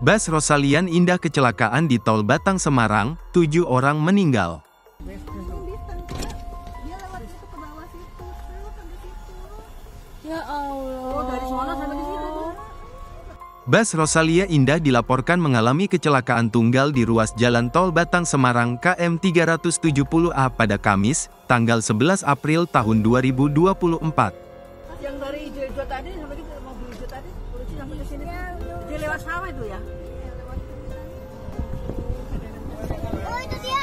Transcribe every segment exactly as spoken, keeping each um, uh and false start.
Bus Rosalian Indah kecelakaan di Tol Batang Semarang, tujuh orang meninggal. Ya Allah. Oh, dari sana sampai di situ. Bus Rosalia Indah dilaporkan mengalami kecelakaan tunggal di ruas Jalan Tol Batang Semarang K M tiga ratus tujuh puluh A pada Kamis, tanggal sebelas April tahun dua ribu dua puluh empat. Yang dari hijau-hijau tadi sampai ke mobil hijau tadi, polisi sampai ke sini. Dia lewat sawah itu ya? Oh, itu dia.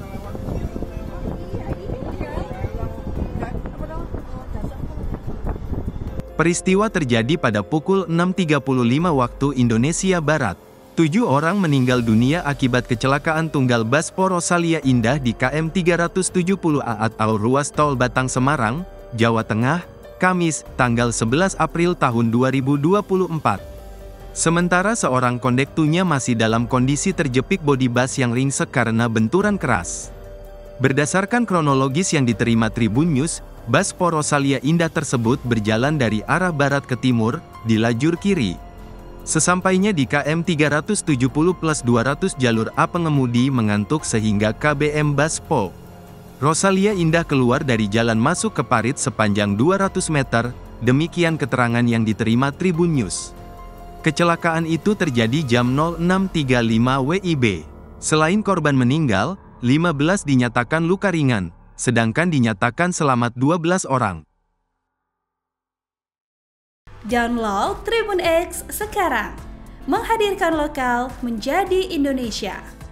Peristiwa terjadi pada pukul enam tiga puluh lima waktu Indonesia Barat. Tujuh orang meninggal dunia akibat kecelakaan tunggal bus Rosalia Indah di K M tiga ratus tujuh puluh A atau ruas Tol Batang Semarang, Jawa Tengah, Kamis, tanggal sebelas April tahun dua ribu dua puluh empat. Sementara seorang kondekturnya masih dalam kondisi terjepit bodi bus yang ringsek karena benturan keras. Berdasarkan kronologis yang diterima Tribun News, bus Rosalia Indah tersebut berjalan dari arah barat ke timur, di lajur kiri. Sesampainya di K M tiga ratus tujuh puluh plus dua ratus jalur A, pengemudi mengantuk sehingga K B M Bus Po Rosalia Indah keluar dari jalan masuk ke parit sepanjang dua ratus meter, demikian keterangan yang diterima Tribun News. Kecelakaan itu terjadi jam nol enam tiga puluh lima W I B. Selain korban meninggal, lima belas dinyatakan luka ringan, sedangkan dinyatakan selamat dua belas orang. Download Tribun X sekarang, menghadirkan lokal menjadi Indonesia.